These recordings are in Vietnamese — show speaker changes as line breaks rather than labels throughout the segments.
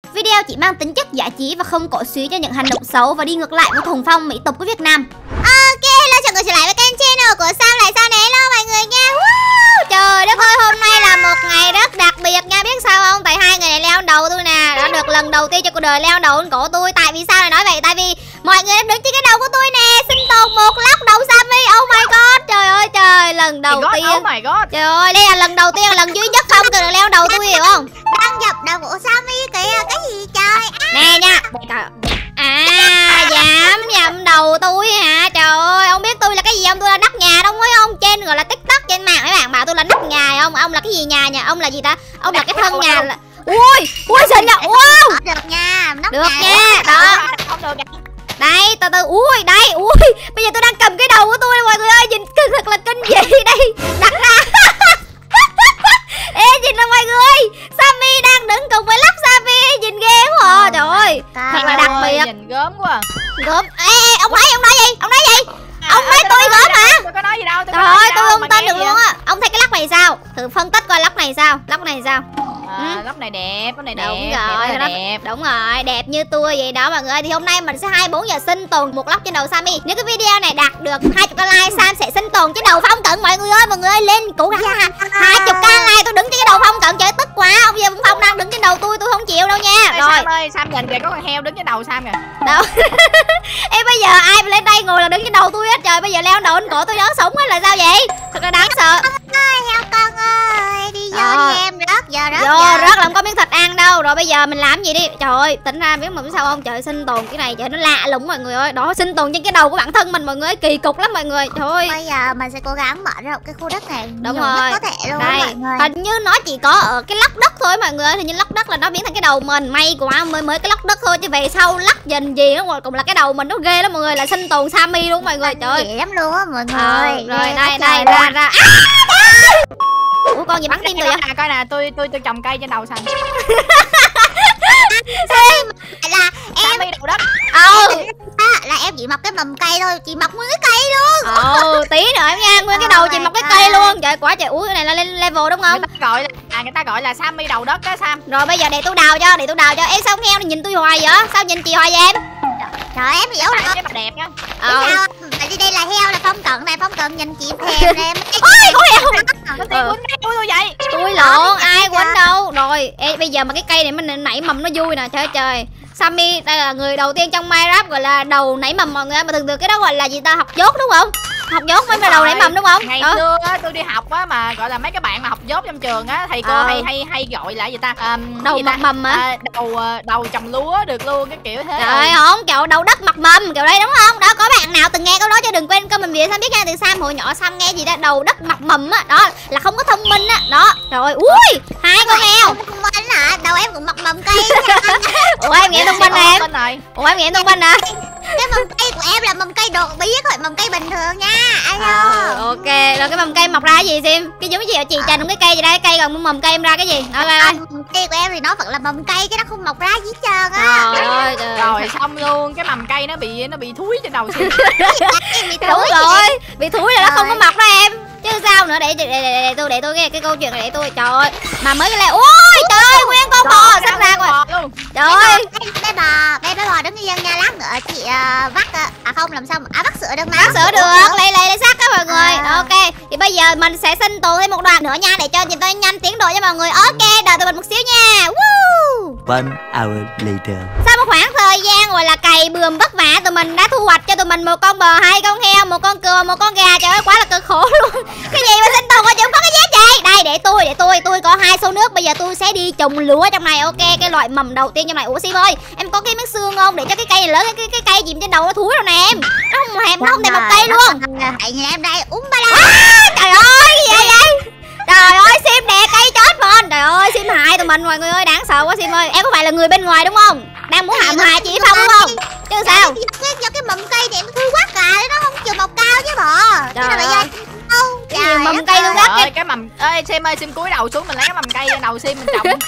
Video chỉ mang tính chất giải trí và không cổ suý cho những hành động xấu và đi ngược lại với thuần phong mỹ tục của Việt Nam. Ok, hello, chào mừng trở lại với kênh channel của Sao Lại Sao Này. Hello mọi người nha. Trời đất ơi, hôm nay là một ngày rất đặc biệt nha. Biết sao không? Tại hai người này leo đầu tôi nè. Đã được lần đầu tiên trong cuộc đời leo đầu lên cổ tôi. Tại vì sao lại nói vậy? Tại vì mọi người đã đứng trên cái đầu của tôi nè. Sinh tồn một lóc đầu Sammy. Oh my god. Trời ơi trời, lần đầu tiên.
Oh my god.
Trời ơi, đây là lần đầu tiên, là lần duy nhất không được leo đầu tôi, hiểu không?
Đang dập đầu của Sammy kìa, cái gì trời.
Nè nha. Dám đầu tôi hả? Trời ơi, ông biết tôi là cái gì không? Tôi là nóc nhà đâu phải không? Trên gọi là TikTok, trên mạng mấy bạn bảo tôi là nóc nhà không? Ông là cái gì nhà nhỉ? Ông là gì ta? Ông là cái thân nhà là... Ui xinh nhỉ? Wow.
Được nha, nóc
được
nhà
nha. Đó.
Không được.
Đây, từ từ. Ui, đây. Ui, bây giờ tôi đang cầm cái đầu của tôi mọi người ơi, nhìn thật là kinh dị đây. Đặt ra. Ê, nhìn nè mọi người, Sammy đang đứng cùng với lóc Sammy, nhìn ghê quá à. Trời ơi, thật là đặc biệt.
Nhìn gớm quá.
Gớm. Ê, ông nói gì? Ông nói tôi gớm hả?
Tôi có nói gì đâu.
Trời ơi, tôi không tin được luôn á. Ông thấy cái lóc này sao? Thử phân tích coi lóc này sao? Lóc này sao?
Lóc này đẹp, lóc này đẹp.
Đúng rồi, đẹp. Đúng rồi, đẹp như tôi vậy đó mọi người. Thì hôm nay mình sẽ 24 giờ sinh tồn một lóc trên đầu Sammy. Nếu cái video này đạt được 20k like, Sam sẽ sinh tồn trên đầu Phong Cận mọi người ơi, lên cố gắng ha. 20k like tôi đứng trên cái đầu Phong Cận, trời tức quá. Ông giờ Phong đang đứng trên đầu tôi không chịu đâu nha.
Rồi. Sam ơi, Sam nhìn kìa, có con heo đứng trên đầu Sam kìa.
Đâu. Ê, bây giờ ai lên đây ngồi là đứng trên đầu tôi hết trời. Bây giờ leo đầu lên cổ tôi đó sống hay là sao vậy? Thật là đáng sợ.
Heo con ơi, đi vô đi em, rớt giờ.
Rớt làm có miếng thịt ăn đâu. Rồi bây giờ mình làm gì đi? Trời ơi, tính ra biết mà biết sao không? Trời, sinh tồn cái này trời nó lạ lùng mọi người ơi. Đó, sinh tồn trên cái đầu của bản thân mình mọi người, kỳ cục lắm mọi người. Trời ơi.
Bây giờ mình sẽ cố gắng mở rộng cái khu đất này.
Đúng rồi.
Có thể luôn
đây,
mọi người.
hình như nó chỉ có ở cái lóc đất thôi mọi người ơi. Hình như lóc đất là nó biến thành cái đầu mình. May quá mới cái lóc đất thôi, chứ về sau lắc dần gì nó cũng là cái đầu mình, nó ghê lắm mọi người, là sinh tồn Sammy luôn mọi người. Trời ơi.
Dễ lắm luôn á mọi người.
Rồi đây ra. Ủa con gì bắn tim rồi vậy?
Coi nè, tôi trồng cây trên đầu Sam.
Là em
đầu đất.
Là em chỉ mọc cái mầm cây thôi, chỉ mọc nguyên cái cây luôn.
Tí nữa em nha, nguyên cái đầu chỉ mọc cái cây luôn. Trời quá trời. Ui, cái này là lên level đúng không?
Người ta gọi là Sammy đầu đất á Sam.
Rồi bây giờ để tôi đào cho. Em sao heo này nhìn tôi hoài vậy? Sao nhìn chị hoài vậy em?
Trời em hiểu rồi.
Cái mặt đẹp á.
Sao? Tại vì đây là heo, là Phong Cận này, Phong Cận nhìn chị thèm em.
Ôi, có heo.
Nó tìm quýnh heo tôi vậy.
Tôi lộn, ai quýnh đâu. Rồi, bây giờ mà cái cây này mình nảy mầm nó vui nè, trời. Sammy đây là người đầu tiên trong Minecraft gọi là đầu nảy mầm mọi người. Mà thường cái đó gọi là gì ta, học dốt đúng không? Học dốt mới là đầu nảy mầm đúng không?
Ngày xưa á tôi đi học á, mà gọi là mấy cái bạn mà học dốt trong trường á, thầy cô hay gọi là gì ta,
đầu mọc mầm hả?
Đầu trồng lúa được luôn, cái kiểu thế.
Trời không, kiểu đầu đất mọc mầm kiểu đây đúng không? Đó, có bạn nào từng nghe câu đó cho đừng quên comment Sam biết nha. Từ Sam hồi nhỏ Sam nghe gì đó đầu đất mọc mầm á, đó là không có thông minh á. Đó. Rồi ui, hai con heo.
Thông minh hả? Đầu em cũng mọc mầm cây.
Ủa em nghĩ thông minh hả em? Ủa em nghĩ thông minh hả?
Cái mầm cây của em là mầm cây đột biến, gọi mầm cây bình thường nha.
Ok, rồi cái mầm cây mọc ra cái gì xem? Cái giống cái gì ở chị trành cái cây gì đây? Cây còn mầm cây em ra cái gì?
Mầm cây của em thì nó vẫn là mầm cây chứ nó không mọc ra gì hết trơn á.
Rồi xong luôn, cái mầm cây nó bị thúi trên đầu xin.
Đúng rồi, bị thúi là nó không có mọc đó em. Chứ sao nữa, để tôi nghe cái câu chuyện này để tôi. Trời ơi, mà mới cái này. Ui trời ơi, nguyên con bò sắp ra rồi. Trời ơi.
Bé bò đứng yên nha, lát nữa chị vắt không làm sao vắt sữa được mà.
Vắt sữa được, lấy xác á mọi người. Ok, thì bây giờ mình sẽ sinh tồn thêm một đoạn nữa nha, để cho nhìn tôi nhanh tiến độ cho mọi người. Ok, đợi tụi mình một xíu nha.
One hour later.
Sau một khoảng thời gian gọi là cày bườm vất vả, tụi mình đã thu hoạch cho tụi mình một con bò, 2 con heo, 1 con cừu, 1 con gà. Trời ơi, quá là cực khổ luôn. Cái gì mà sinh tồn mà chẳng có cái giá trị. Đây để tôi có 2 xô nước. Bây giờ tôi sẽ đi trồng lúa trong này. Ok, cái loại mầm đầu tiên trong này. Ủa Sim ơi, em có cái miếng xương không để cho cái cây này lớn, cái cây chìm trên đầu nó thúi rồi nè em. Nó không thể mọc cây luôn.
Hãy nhìn em đây, ba la.
Trời ơi, gì vậy? Trời ơi, Sim đè cây chết mình. Trời ơi, Sim hại tụi mình mọi người ơi, đáng sợ quá Sim ơi. Em có phải là người bên ngoài đúng không? Đang muốn hại chị Phong đúng không? Chứ sao?
Do cái mầm cây này nó thui quá cả, nó không chịu mọc cao chứ bò.
Trời ơi.
Cái gì
mầm cây tôi gắt
cái mầm. Ê Sim ơi, Sim cúi đầu xuống mình lấy cái mầm cây trên đầu Sim mình trồng.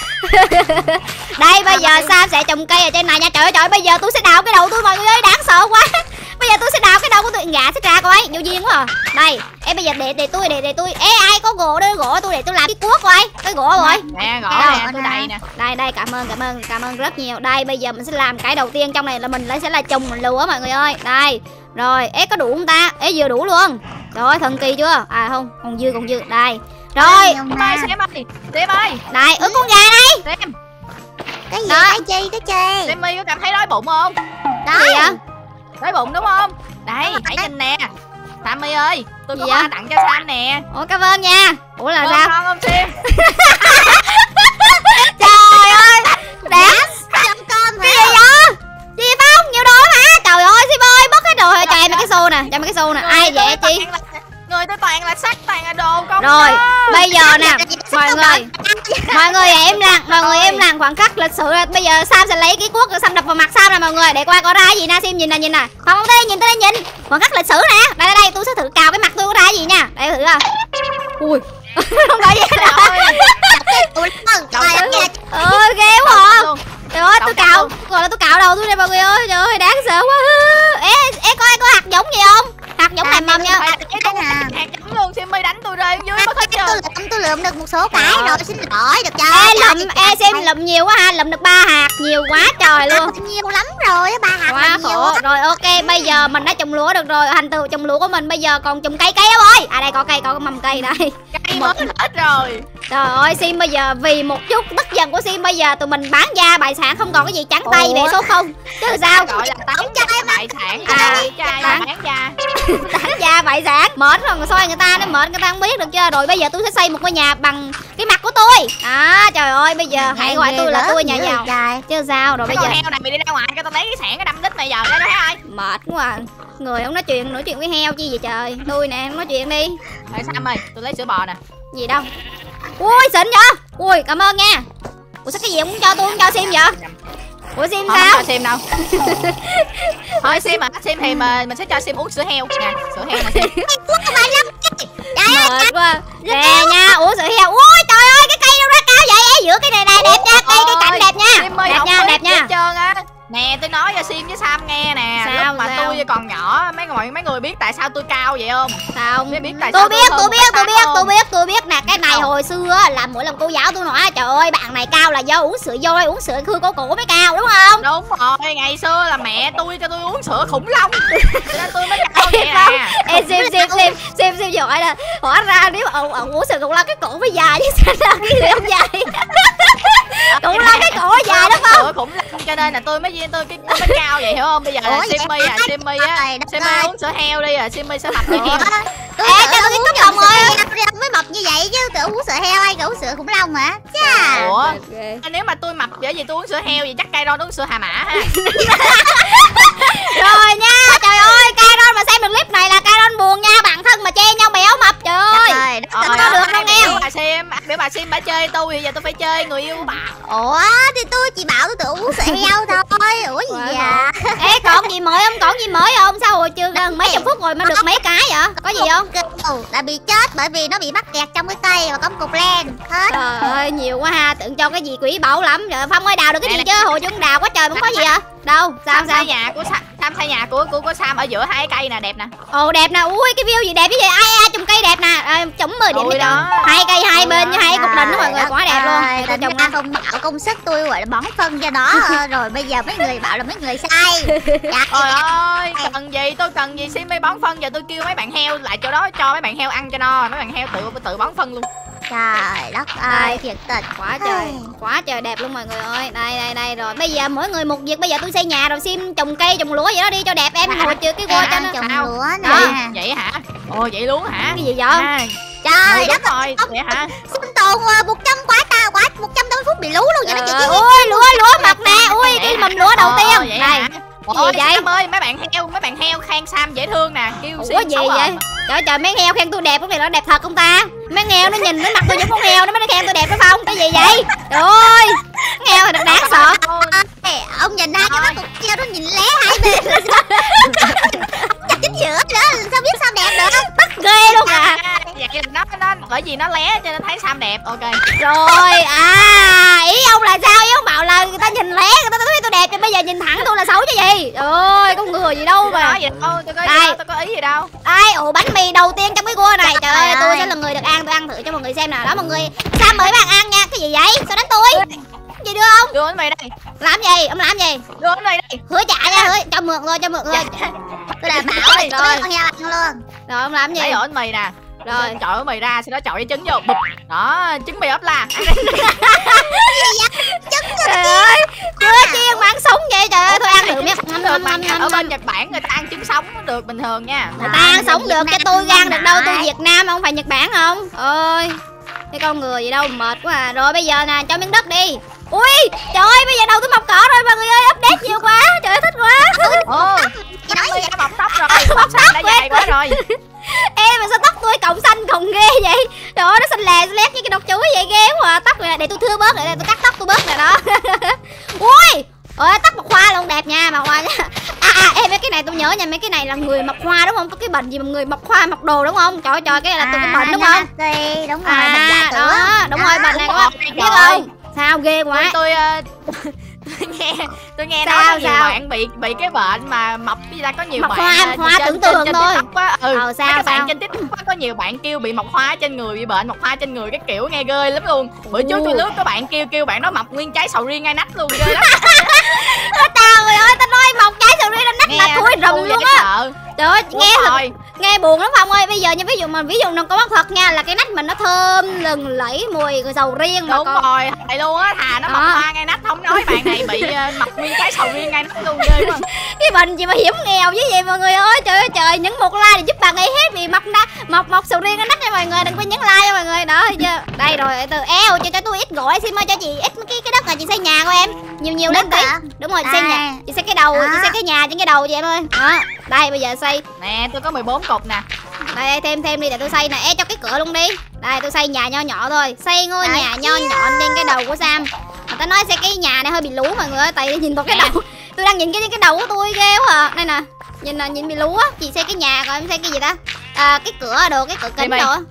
Đây bây giờ Sam sẽ trồng cây ở trên này nha. Trời ơi, bây giờ tôi sẽ đào cái đầu tôi mọi người ơi, đáng sợ quá. Bây giờ tôi sẽ đào cái đầu của tụi gà sẽ ra coi. Vô duyên quá à. Đây, em bây giờ để tôi. Ê ai có gỗ đưa gỗ tôi để tôi làm cái cuốc coi. Cái gỗ rồi.
Nè, gỗ nè, tôi đầy nè.
Đây, cảm ơn rất nhiều. Đây, bây giờ mình sẽ làm cái đầu tiên trong này là mình sẽ là trồng lúa mọi người ơi. Đây. Rồi, có đủ không ta? Vừa đủ luôn. Trời ơi, thần kỳ chưa? À không, còn dư. Đây. Rồi.
Xem ơi.
Đây, con gà đây.
Xem.
Cái gì? Cái chi?
Sammy có cảm thấy đói bụng không?
Đó. Gì vậy?
Đói bụng đúng không? Đây, hãy nhìn nè. Sammy ơi, tôi có quà tặng cho Sam nè.
Ủa cảm ơn nha. Ủa là sao?
Ngon không Sim?
Trời ơi. Đẹp.
Chấm cơm hả?
Cái gì vậy? Gì vậy Phong? Nhiều đồ hả? Trời ơi, Sim ơi, mất hết đồ rồi. Cho em cái xô nè. Ai vậy chị?
Người tôi toàn là sắt, toàn là đồ không.
Rồi, bây giờ nè, mọi người im lặng khoảng khắc lịch sự. Bây giờ Sam sẽ lấy cái cuốc rồi Sam đập vào mặt Sam nè mọi người. Để coi có ra cái gì nè, Sim nhìn nè. Không tới nhìn. Khoảng khắc lịch sử nè. Đây, tôi sẽ thử cào cái mặt tôi có ra cái gì nha. Đây thử à. Ui. Không phải gì đâu. Ghê quá à. Trời ơi, tôi cào đầu tôi nè mọi người ơi. Trời ơi, đáng sợ quá. Ê coi có hạt giống gì không? Hạt giống này mầm nha.
Hạt giống luôn, Simmy đánh tôi rơi dưới mất hết trơn.
Tôi lượm được một số cái rồi, xin lỗi được chưa?
Sim lụm nhiều quá ha, lụm được 3 hạt, nhiều quá trời luôn.
Nhiều lắm rồi, 3 hạt
quá khổ. Rồi ok, bây giờ mình đã trồng lúa được rồi. Thành tựu trồng lúa của mình bây giờ còn trồng cây đó ơi. À đây có cây, có mầm cây đây.
Cây mới hết rồi.
Trời ơi, Sim bây giờ vì một chút tức giận của Sim bây giờ tụi mình bán da bại sản, không còn cái gì trắng tay về số 0. Chứ sao
gọi là bán da bại sản. Bán da.
Bán da bại sản. Mệt rồi soi người ta, nó mệt người ta không biết được chưa. Rồi bây giờ tôi sẽ xây một ngôi nhà bằng cái mặt của tôi. Trời ơi, bây giờ hãy gọi tôi là tôi nhà giàu. Chứ sao rồi bây giờ.
Heo này mày đi ra ngoài cái tao lấy cái sản cái đâm đít mày giờ đó thấy ai.
Mệt quá à. Người không nói chuyện với heo chi vậy trời. Tôi nè, nói chuyện đi.
Ê Sam ơi, tôi lấy sữa bò nè.
Gì đâu. Ui xịn vậy. Ui cảm ơn nha. Ủa sao cái gì cũng cho tôi không cho Sim vậy? Ủa Sim sao?
Không cho Sim đâu. Thôi Sim Sim thì mình sẽ cho Sim uống sữa heo nè, sữa heo mà Sim.
Mệt quá. Nè nha, uống sữa heo. Ui trời ơi, cái cây đâu ra cao vậy? Giữa cái này đẹp nha, cây cảnh đẹp nha. Đẹp nha.
Hết trơn á. Nè tôi nói cho Sim với Sam nghe nè. Lúc mà tôi còn nhỏ mấy người biết tại sao tôi cao vậy không?
Sao không
biết tại sao?
Tôi biết nè. Cái này hồi xưa là mỗi lần cô giáo tôi nói trời ơi bạn này cao là do uống sữa dôi, uống sữa khưa cổ mới cao đúng không?
Đúng rồi, ngày xưa là mẹ tôi cho tôi uống sữa khủng long cho nên tôi mới cao vậy à.
Ê Sim giỏi là hóa ra nếu mà ông uống sữa khủng long cái cổ mới dài chứ sao là cái sữa không dài. Khủng long cái cổ dài đúng không?
Sữa khủng long cho nên là tôi mới cao vậy hiểu không? Bây giờ là Simmy uống sữa heo đi Simmy sẽ mập như heo.
Ê cho tôi cái tóc rồi mới mập như vậy chứ tưởng uống sữa heo hay uống sữa khủng long hả? Chà.
Ủa nếu mà tôi mập bởi vì tôi uống sữa heo thì chắc Kairon uống sữa hà mã ha.
Rồi nha, trời ơi Kairon mà xem được clip này là Kairon buồn nha, bạn thân mà chê nhau béo mập trời ơi. Không có được đâu nghe.
Biểu bà Sim bà chơi tôi thì giờ tôi phải chơi người yêu bà.
Ủa thì tôi chỉ bảo tôi tự uống sữa heo thôi. Ủa gì vậy?
Ê còn gì mới không? Sao hồi chưa gần mấy chục phút rồi mà được mấy cái vậy? Có gì không?
Là bị chết bởi vì nó bị mắc kẹt trong cái cây và có một cục len hết.
Trời ơi nhiều quá ha, tưởng cho cái gì quý báu lắm. Trời Phong ơi đào được cái gì chứ? Hồi chúng đào quá trời không có gì hả? Đâu? Sao?
Sam xây nhà của Sam ở giữa hai cây nè, đẹp nè.
Ồ đẹp nè. Ui cái view gì đẹp như vậy. Ai trồng cây đẹp nè. Trồng 10 điểm đó. Hai cây hai bên như hai cục đình đó mọi người, quá đẹp luôn.
Tôi trồng ra không bảo công sức tôi gọi là bón phân cho nó rồi bây giờ mấy người bảo là mấy người sai.
Trời ơi, tôi cần gì Simmy bón phân, giờ tôi kêu mấy bạn heo lại chỗ đó cho mấy bạn heo ăn cho no, mấy bạn heo tự bón phân luôn.
Trời đất ơi, thiệt tình
quá trời đẹp luôn mọi người ơi. Đây rồi. Bây giờ mỗi người một việc, bây giờ tôi xây nhà rồi Sim trồng cây trồng lúa vậy đó đi cho đẹp em ngồi chưa cái qua cho nó
trồng lúa nè.
Vậy hả? Ồ vậy luôn hả?
Cái gì vậy?
Trời đất
ơi, vậy hả?
Sinh tồn 100 quả 180 phút bị lú luôn vậy đó chị.
Ui lúa mập nè. Ui cái mầm lúa đầu tiên. Này.
Ôi vậy? Sam ơi, mấy bạn heo khen Sam dễ thương nè, kêu
Sim gì vậy? Trời mấy heo khen tôi đẹp, lúc này nó đẹp thật không ta? Mấy heo nó nhìn cái mặt tôi giống con heo nó mới khen tôi đẹp phải không? Cái gì vậy? Trời ơi, heo thì đáng sợ.
Ông nhìn hai cái mắt cục heo nó nhìn lé hai bên là sao? Chặt chính giữa nữa, sao biết sao đẹp được?
Tức ghê luôn à.
Vậy nó bởi vì nó lé cho nên thấy Sam đẹp. Ok.
Rồi ý ông là sao? Ý ông bảo là người ta nhìn lé người ta thấy tôi đẹp, nhưng bây giờ nhìn thẳng tôi là xấu chứ cái gì? Trời ơi, con người gì đâu mà.
Tôi có ý gì đâu.
Đây, ổ bánh mì đầu tiên trong cái cua này. Trời ơi, tôi sẽ là người được ăn, tôi ăn thử cho mọi người xem nào. Đó mọi người, Sam mời bạn ăn nha. Cái gì vậy? Sao đánh tôi? Gì đưa không?
Đưa bánh mì đây.
Làm gì? Ông làm gì?
Đưa bánh mì đây.
Hứa trả nha, hứa cho mượn thôi, cho mượn thôi.
Tôi đảm bảo rồi, tôi con heo ăn luôn.
Rồi ông làm gì?
Lấy ổ bánh mì nè. Rồi chọi bánh mì ra, sau đó chọi cái trứng vô. Bụp. Đó, trứng mì ốp la.
Trời ơi, chưa chiên mà ăn sống vậy. Trời ơi, thôi ăn thử miếng.
Ở bên Nhật Bản người ta ăn trứng sống nó được bình thường nha.
Người ta ăn sống được, cái tôi gan được đâu. Tôi Việt Nam không phải Nhật Bản không? Ơi, cái con người gì đâu mệt quá à. Rồi bây giờ nè, cho miếng đất đi. Ui, trời ơi, bây giờ đầu tôi mọc cỏ rồi mọi người ơi, update nhiều quá. Trời ơi, thích quá.
Nói đã mọc tóc rồi, mọc xanh đã dài quá rồi.
Em mà sao tóc tôi cộng xanh cộng ghê vậy? Trời ơi, nó xanh lè lét như cái độc chuối vậy, ghê quá à. Tóc này để tôi thưa bớt, để tôi cắt tóc tôi bớt nè đó. Ui, ơi tóc mọc hoa luôn, đẹp nha, mọc hoa nha. Em mấy cái này tôi nhớ nha, mấy cái này là người mọc hoa đúng không? Có cái bệnh gì mà người mọc hoa mọc đồ đúng không? Trời ơi, cái này là tôi cái bệnh đúng không?
Đúng rồi, bệnh dạ
đó, đúng rồi, bệnh này các bạn biết không? Sao ghê quá.
Tôi nghe nói có nhiều bạn bị cái bệnh mà mọc gì ta, có nhiều
mọc
bạn
hoa tưởng tượng thôi.
Sao bạn trên TikTok có nhiều bạn kêu bị mọc hoa trên người, bị bệnh mọc hoa trên người cái kiểu nghe ghê lắm luôn. Bữa trước tôi lướt có bạn kêu bạn nó mọc nguyên trái sầu riêng ngay nách luôn, ghê lắm.
Trời ơi, tao nói mọc trái sầu riêng nách là thúi rùm luôn á. Trời ơi, nghe buồn lắm Phong ơi. Bây giờ như ví dụ nó có mất thật nha, là cái nách mình nó thơm lừng lẫy mùi sầu riêng mà.
Đúng rồi, thầy luôn á, thà nó mọc hoa ngay nách, không nói bạn này bị mọc nguyên trái sầu riêng ngay nách luôn, ghê quá.
Cái bệnh gì mà hiểm nghèo như vậy mọi người ơi. Trời ơi trời, nhấn một like để giúp bạn ấy hết vì mọc sầu riêng ngay nách nha mọi người. Đừng quên nhấn like nha mọi người. Đó thấy chưa? Đây rồi, từ cho tôi ít gỗ xin ơi, cho chị ít cái đất này chị xây nhà của em. Nhiều lên tí. Đúng rồi, xây nhà. Chị xây cái đầu, chị xây cái nhà trên cái đầu chị em ơi. Đó. Đây bây giờ xây.
Nè, tôi có 14 cục nè.
Đây thêm đi để tôi xây nè. Cho cái cửa luôn đi. Đây tôi xây nhà nho nhỏ thôi. Xây ngôi nhà nho nhỏ trên cái đầu của Sam. Người ta nói xây cái nhà này hơi bị lú mọi người ơi, tại vì nhìn vào cái đầu. Tôi đang nhìn cái đầu của tôi ghê quá à. Đây nè. Nhìn bị lú á. Chị xây cái nhà rồi em xây cái gì ta? Cái cửa đồ, cái cửa kính đồ.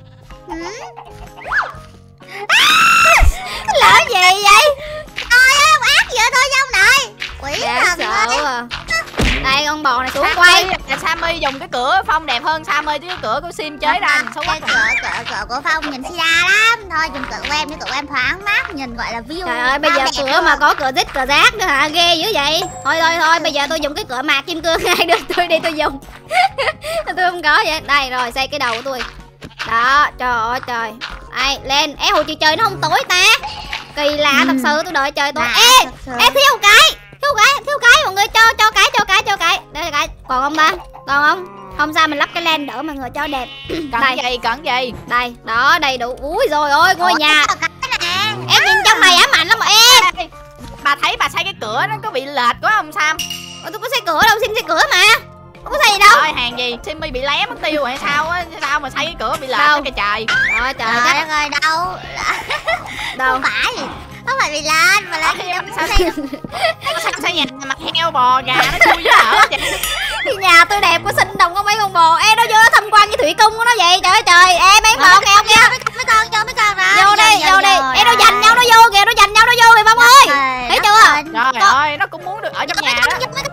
Lỡ gì vậy?
Trời ơi, ông ác vậy thôi ông nội. Quỷ thần ơi.
Đây con bò này xuống quay.
Sammy dùng cái cửa Phong đẹp hơn Sammy chứ cái cửa của Sim chế ra xấu quá.
Cửa của Phong nhìn xì ra lắm. Thôi dùng cửa của em, cái cửa của em thoáng mát, nhìn gọi là view.
Trời ơi bây giờ cửa mà có cửa rít cửa rác nữa hả? Ghê dữ vậy. Thôi bây giờ tôi dùng cái cửa mạc kim cương ai đưa tôi đi tôi dùng. Tôi không có vậy. Đây rồi xây cái đầu của tôi. Đó, trời ơi trời. Đây, lên. Hồi chiều trời nó không tối ta. Kỳ lạ thật sự, tôi đợi trời tối. Thiếu cái mọi người cho cái. Đây là cái. Còn không ta? Còn không? Không sao mình lắp cái len đỡ mọi người cho đẹp.
Cần gì?
Đây, đó đầy đủ. Úi rồi ôi, ngôi nhà. Em nhìn trong này ám ảnh lắm mà em.
Bà thấy bà xây cái cửa nó có bị lệch quá không Sam?
Tôi có xây cửa đâu, Sim xây cửa mà. Không có xây gì đâu.
Thôi hàng gì? Simmy bị lé mất tiêu hay sao á? Sao mà xây cái cửa bị lệch cái trời.
Trời
trời ơi đâu. Không phải. Không phải bị lên mà là
sao xây nhà mặt heo bò gà nó chui với ở vậy.
Cái nhà tôi đẹp có sinh đồng có mấy con bò. Em nó vô tham quan với thủy cung của nó vậy. Trời ơi trời, em mấy bò kìa kìa.
Mấy con ra.
Vô đi. Em nó giành nhau nó vô kìa, kìa Phong ơi. Thấy chưa?
Trời ơi, nó cũng muốn được ở trong nhà đó.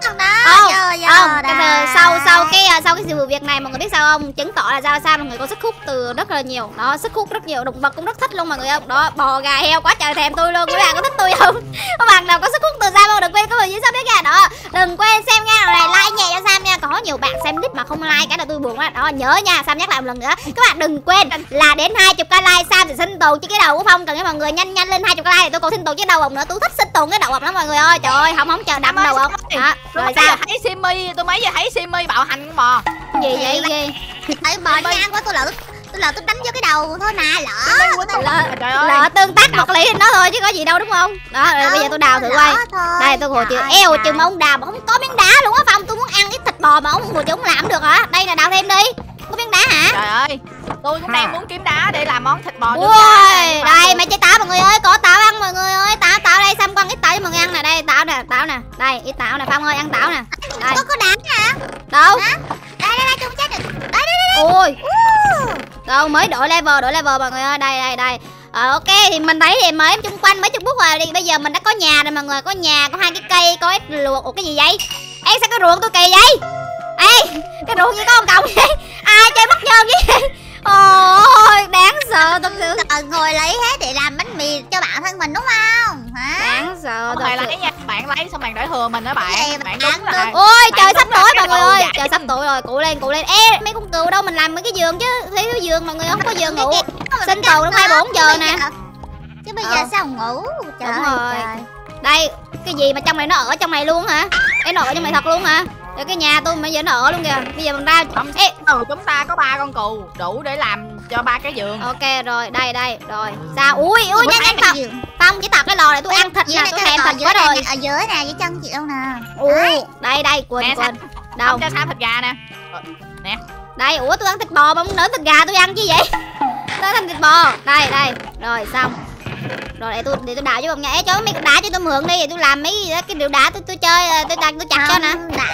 Sau cái sự việc này mọi người biết sao không? Chứng tỏ là sao mọi người có sức hút từ rất là nhiều. Đó, sức hút rất nhiều, động vật cũng rất thích luôn mọi người không? Đó, bò gà heo quá trời thèm tôi luôn. Các bạn có thích tôi không? Các bạn nào có sức hút từ Sam không? Đừng quên comment dưới sao biết nha. Đó, đừng quên xem nha, rồi like nhẹ cho Sam nha. Có nhiều bạn xem clip mà không like cái là tôi buồn á. Đó, nhớ nha, Sam nhắc lại một lần nữa. Các bạn đừng quên là đến 20k like Sam thì sinh tồn trên cái đầu của Phong. Cần cho mọi người nhanh lên 20k like thì tôi còn sinh tồn cái đầu ổng nữa. Tôi thích sinh tồn cái đầu ổng lắm mọi người ơi. Trời ơi, không chờ đâm đầu ổng. Đó, rồi sao?
Thấy Simmy, tôi mấy giờ thấy Simmy bạo hành con bò.
Gì vậy ghê?
Thấy bò ngang quá tôi đánh vô cái đầu thôi mà
lỡ tương tác vật lý nó thôi chứ có gì đâu đúng không? Đó rồi bây giờ tôi đào thử quay. Đây tôi ngồi chừng mà ông đào mà không có miếng đá luôn á Phong. Tôi muốn ăn cái thịt bò mà ông ngồi chừng không làm được hả? Đây là đào thêm đi. Có miếng đá hả?
Trời ơi, tôi cũng đang muốn kiếm đá để làm món thịt bò.
Ui, đây mày chơi táo mọi người ơi, có táo ăn mọi người ơi. Táo đây, Sam quăng ít táo cho mọi người ăn nè. Đây táo nè. Đây ít táo nè, Phong ơi ăn táo nè. Đây.
Có đá hả?
Đâu?
Đây tôi chết được. Đây.
Ôi. Đâu mới đổi level mọi người ơi. Đây. Ok thì mình thấy thì mới chung quanh mấy chục phút rồi thì bây giờ mình đã có nhà rồi mọi người, có nhà, có 2 cái cây, có ít luộc. Ủa cái gì vậy? Ê sao cái ruộng tôi kỳ vậy? Ê cái ruộng như có một cọng vậy? Ai chơi mất nhôm vậy? Ôi đáng sợ thật sự.
Ngồi lấy hết để làm bánh mì cho bản thân mình đúng không? Hả?
Đáng sợ
Không
thật
phải
sự.
lấy nha, bạn lấy xong bạn để thừa mình đó bạn.
Vậy
Bạn
bạn
đúng rồi.
Ôi trời sắp
đúng
tối
rồi,
mọi người
cái
ơi.
đầu
Trời sắp tối rồi, cụ lên. Ê mấy con cừu đâu, mình làm mấy cái giường chứ. Thiếu giường mọi người, không có giường ngủ. Sinh tồn đến 24 giờ nè.
Chứ bây giờ sao ngủ? Trời
Đúng
ơi,
rồi.
trời.
Đây, cái gì mà trong này nó ở trong này luôn hả? Ê nó ở trong này thật luôn hả? Rồi cái nhà tôi bây giờ nó ở luôn kìa. Bây giờ mình ra. Ê
Chúng ta có 3 con cừu đủ để làm cho 3 cái giường.
ok rồi, đây rồi. Sao? Ui nhanh Phong chỉ tập cái lò này tôi ăn thịt nè, tôi thèm thịt quá rồi.
Ở dưới nè, dưới chân chị đâu nè.
Đây quên. Đâu?
Không cho sao thịt gà nè.
Đây, ủa tôi ăn thịt bò mà không nỡ thịt gà tôi ăn chứ vậy? Tôi ăn thịt bò. Đây. Rồi xong. Rồi để tôi đào cho bông nha. Ê cho mấy đá cho tôi mượn đi, tôi làm mấy gì đó, cái điều đá tôi chơi tôi chặt cho nè.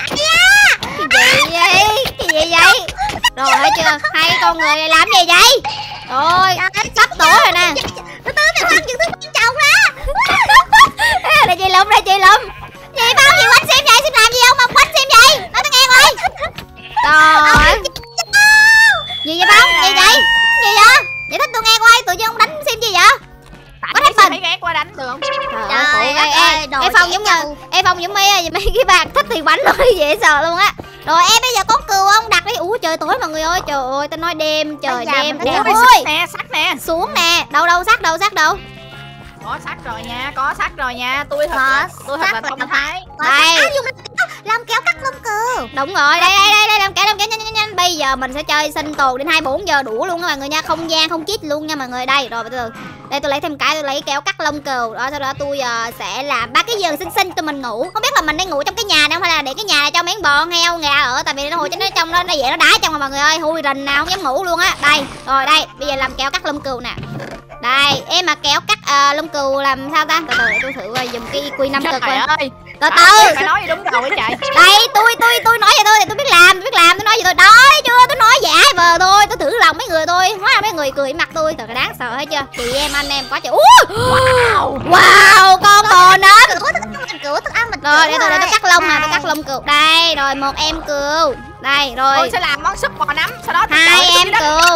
Cái gì vậy? Rồi thấy chưa? Hai con người này làm gì vậy? Rồi, sắp tối rồi nè.
Từ từ mày khoan những thứ quan trọng ra.
Đây chị Lụm. Gì bao gì quánh xem vậy? Xem làm gì không mà quánh xem vậy? Nói tôi nghe coi. Rồi. Gì vậy Phong? Gì vậy? Gì vậy? Giải thích tôi nghe coi, tự nhiên ông đánh xem gì vậy?
Có thấy mình thấy ghét qua đánh được không?
Trời ơi, Phong giống mấy cái bạn thích thì bánh thôi dễ sợ luôn á. Rồi em bây giờ có cừu không? Đặt đi. Ủa trời tối mọi người ơi, trời ơi tao nói đêm, trời đêm.
Ui, sắt nè.
Xuống nè. Đâu sắt đâu?
Có sắt rồi nha. Tôi thật là thông thái.
Đây.
Làm kéo cắt lông cừu.
Đúng rồi, đây làm kéo nhanh. Bây giờ mình sẽ chơi sinh tồn đến 24 giờ đủ luôn đó mọi người nha, không gian không chít luôn nha mọi người. Đây rồi từ đây tôi lấy thêm cái, tôi lấy kéo cắt lông cừu đó, sau đó tôi sẽ làm 3 cái giường xinh cho mình ngủ. Không biết là mình đang ngủ trong cái nhà này không hay là để cái nhà này cho mấy con bò heo gà ở, tại vì nó hồi cho nó trong nó vậy nó đá trong mà mọi người ơi, hôi rình nào không dám ngủ luôn á. Đây rồi đây bây giờ làm kéo cắt lông cừu nè. Đây em mà kéo cắt lông cừu làm sao ta? Từ để tôi thử dùng cái Q5 cực coi. Từ
phải nói gì đúng rồi trời.
Đây tôi nói cho tôi thì tôi biết làm, tôi nói gì tôi đói chưa, tôi nói giả vờ thôi, tôi thử lòng mấy người tôi, hóa ra mấy người cười mặt tôi, thật là đáng sợ hết chưa? Chị em anh em có trời. Wow con bò nến.
Cừu thức ăn mình.
Rồi để tôi cắt lông nè, tôi cắt lông cừu. Đây rồi một em cừu. Đây rồi.
Tôi sẽ làm món súp bò nấm, sau đó
2 em cừu.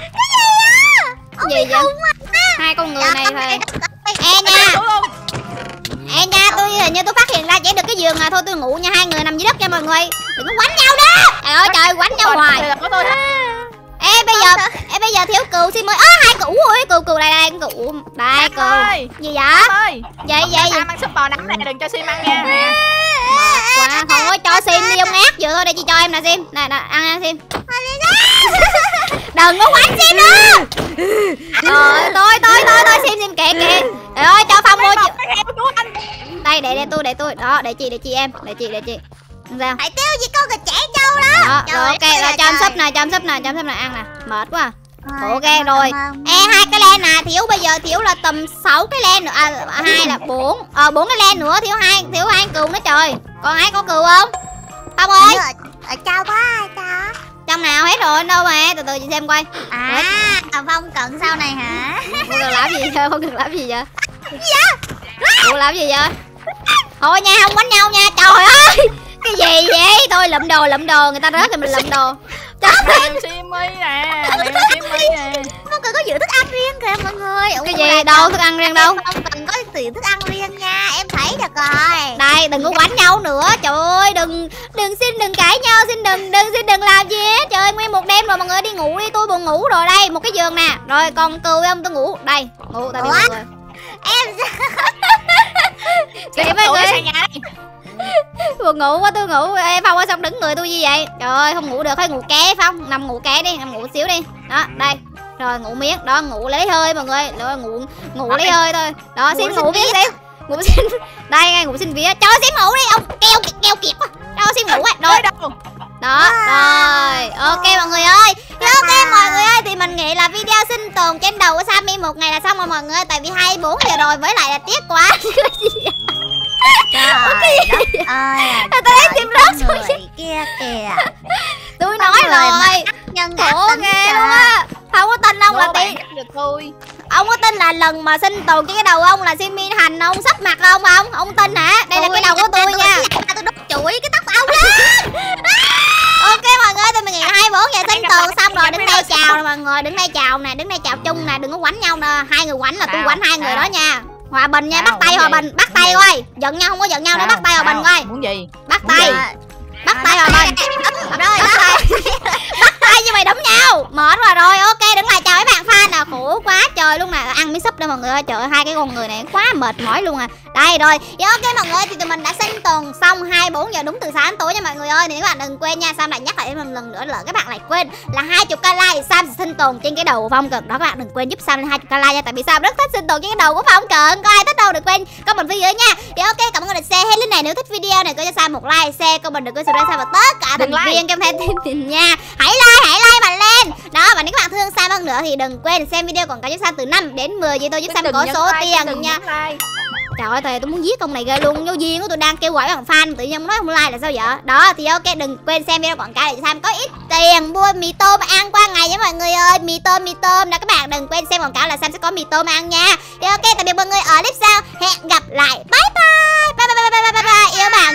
Gì vậy? Hai con người này thôi. Ê nha, tôi hình như tôi phát hiện ra chỉ được cái giường này thôi, tôi ngủ nha, hai người nằm dưới đất nha mọi người. Đừng có quánh nhau đó. Trời ơi trời, quánh nhau hoài. Ê bây giờ thiếu cừu xin mới. Hai cừu ơi, cừu đây cừu. Đây cừu. Gì vậy? Vậy
ăn súp bò nấm này đừng cho Sim ăn nha.
Mệt quá. Thôi cho Sim đi ông ác vừa thôi, đây chị cho em nè Sim. Nè ăn Sim. Đừng có quánh Sim nữa. Rồi tôi Sim kệ. Trời ơi cho Phong mua. Đây để tôi. Đó để chị em. Để chị. Sao?
Hãy tiêu gì con gà trẻ trâu đó.
Rồi ok rồi cho em súp nè ăn nè. Mệt quá. Ok rồi. Ê 2 cái len nè, thiếu là tầm 6 cái len nữa. 2 là 4. 4 cái len nữa, thiếu hai cừu nữa trời. Còn ai có cừu không? Phong ơi.
Ở trong quá ta.
Trong nào hết rồi, đâu mà, từ chị xem coi.
Phong cận sau này hả?
Không cần làm gì vậy? Ủa làm gì vậy? Thôi nha, không quánh nhau nha, trời ơi. Cái gì vậy? Thôi lụm đồ, người ta rớt thì mình lụm đồ.
Mèo Simmy nè.
Phong cần có giữ thức ăn riêng kìa mọi người.
Cái gì đâu, thức ăn riêng đâu.
Phong cần có giữ thức ăn riêng nha, em thấy được rồi.
Đây, đừng có quánh nhau nữa. Trời ơi, đừng cãi nhau, xin đừng làm gì hết. Trời ơi, nguyên một đêm rồi mọi người đi ngủ đi, tôi buồn ngủ rồi đây, một cái giường nè. Rồi còn cừu không tôi ngủ. Đây, ngủ tại vì mọi người.
Em
Chị mấy người buồn ngủ quá tôi ngủ. Ê Phong ơi sao đứng người tôi như vậy? Trời ơi không ngủ được, phải ngủ ké Phong, nằm ngủ ké đi, nằm ngủ xíu đi. Đó, đây. Rồi ngủ miếng, đó ngủ lấy hơi mọi người. Rồi ngủ lấy hơi thôi. Đó xin ngủ miếng đi. Ngủ xin. Đây ngay ngủ xin vía. Cho xin ngủ đi ông. Keo kiệt quá. Cho xin ngủ á. Rồi. Đó, rồi. Ok mọi người ơi. Ok mọi người ơi, thì mình nghĩ là video sinh tồn trên đầu của Sammy một ngày là xong rồi mọi người ơi, tại vì 24 giờ rồi với lại là tiếc quá.
Trời đất ơi.
Tôi lấy tim rớt xuống
kia kìa.
Tôi nói rồi.
Nhân
khổ ghê luôn á. Không có tin ông là tiền. Ông có tin là lần mà sinh tồn trên cái đầu ông là Simmy hành ông sắp mặt không? Ông tin hả? Đây là cái đầu của tôi nha.
Tôi đốt chuỗi cái tóc ông
chào nè, đứng đây chào chung nè, đừng có quánh nhau nè. Hai người quánh là tôi
Sao?
quánh hai người
Sao?
đó nha. Hòa bình nha,
Sao?
bắt tay
Muốn
Hòa
gì?
bình, bắt tay
Muốn gì?
coi. Giận nhau không có giận nhau nữa, bắt tay Hòa bình coi.
Muốn gì?
Bắt
Muốn
tay.
gì?
Bắt tay Hòa bình.
Rồi
Bắt tay như mày đấm nhau. Mệt rồi rồi, ok, đứng lại chào mấy bạn fan nè. Khổ quá trời luôn nè. Ăn miếng súp đây mọi người ơi. Trời ơi, hai cái con người này quá mệt mỏi luôn à. Đây rồi. Dạ ok mọi người, thì tụi mình đã sinh tồn xong 24 giờ đúng từ sáng đến tối nha mọi người ơi. Thì các bạn đừng quên nha, Sam lại nhắc lại một lần nữa, lỡ các bạn lại quên là 20k like Sam sẽ sinh tồn trên cái đầu của Phong Cần đó. Các bạn đừng quên giúp Sam lên 20k like nha, tại vì Sam rất thích sinh tồn trên cái đầu của Phong Cần. Có ai thích đâu đừng quên comment phía dưới nha. Thì ok, cảm ơn mọi người đã share hết link này. Nếu thích video này, có cho Sam một like, share, comment, đừng quên subscribe và tất cả thành viên trong thêm tin nha. Hãy like mạnh lên. Đó, và nếu các bạn thương Sam hơn nữa thì đừng quên xem video quảng cáo giúp Sam từ 5 đến 10 vậy tôi giúp Sam có số tiền nha. Trời ơi, tôi muốn giết ông này ghê luôn. Vô duyên của tôi đang kêu gọi bằng fan, tự nhiên nói không like là sao vậy? Đó, thì ok, đừng quên xem video quảng cáo để Sam có ít tiền mua mì tôm ăn qua ngày nha mọi người ơi. Mì tôm đó các bạn, đừng quên xem quảng cáo là Sam sẽ có mì tôm ăn nha. Thì ok, tạm biệt mọi người ở clip sau. Hẹn gặp lại. Bye bye. Bye bye bye bye bye bye. Yêu bạn.